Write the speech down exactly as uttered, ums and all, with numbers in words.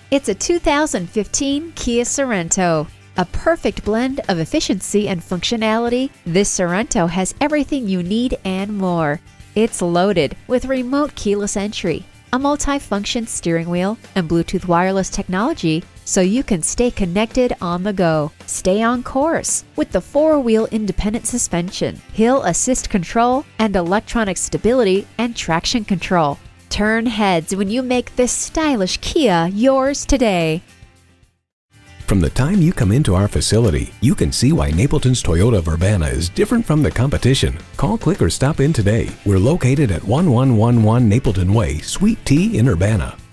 It's a two thousand fifteen Kia Sorento. A perfect blend of efficiency and functionality, this Sorento has everything you need and more. It's loaded with remote keyless entry, a multi-function steering wheel, and Bluetooth wireless technology so you can stay connected on the go. Stay on course with the four-wheel independent suspension, hill assist control, and electronic stability and traction control. Turn heads when you make this stylish Kia yours today. From the time you come into our facility, you can see why Napleton's Toyota of Urbana is different from the competition. Call, click, or stop in today. We're located at one one one one Napleton Way, Suite T in Urbana.